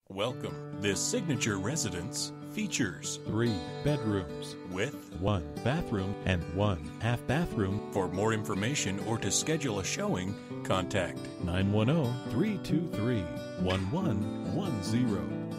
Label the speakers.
Speaker 1: Welcome. This signature residence features
Speaker 2: 3 bedrooms
Speaker 1: with
Speaker 2: 1 bathroom and 1 half bathroom.
Speaker 1: For more information or to schedule a showing, contact
Speaker 2: 910-323-1110.